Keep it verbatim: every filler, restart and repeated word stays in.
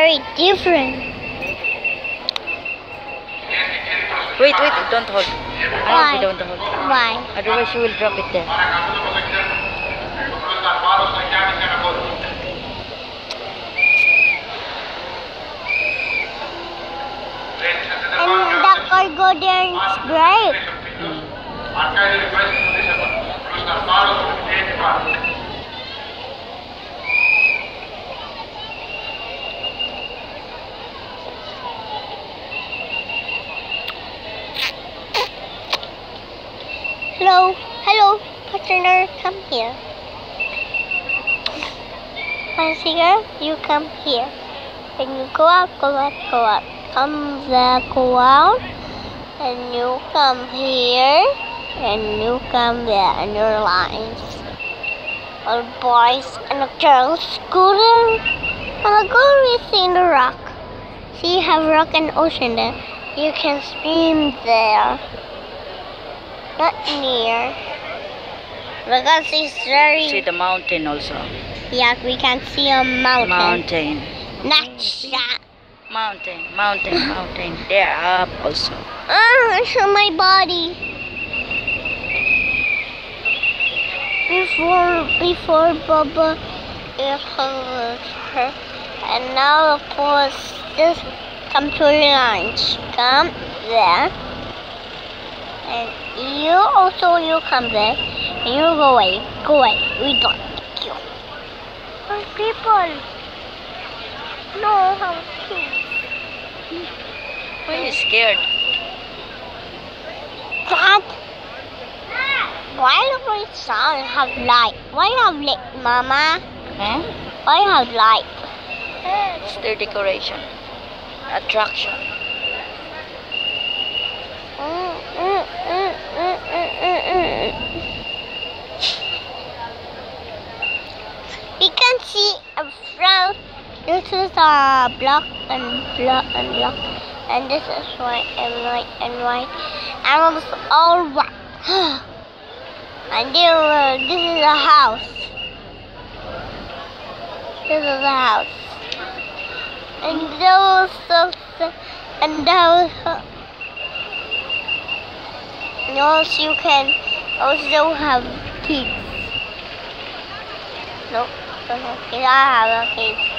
very different. Wait, wait, don't hold. Why? I don't hold. Why? Otherwise you will drop it there. And the cargo there is great. Hello, hello, partner, come here. Fancy girl, you come here. And you go out, go out, go out. Come there, go out. And you come here. And you come there, and your lines. All boys and the girls go there. And the girl is in the rock. See, you have rock and ocean there. You can swim there. Not near. Because it's very... See the mountain also. Yeah, we can see a mountain. Mountain. Not that. Mountain, mountain, mountain. There up also. Ah, show my body. Before, before Bubba, it was her. And now, of course, just come to your lines. Come there. And you also, you come there. And you go away. Go away. We don't like you. Our people. No, how cute. Why are you scared? Dad, why do my son have light? Why have light, Mama? Huh? Why have light? It's their decoration. Attraction. Mm, mm, mm, mm, mm, mm, mm. We can see a front. This is a block and block and block. And this is white and white and white. And it's all white. And then, uh, this is a house. This is a house. And those, those and those, and also you can also have kids. No, don't have kids. I have a kid.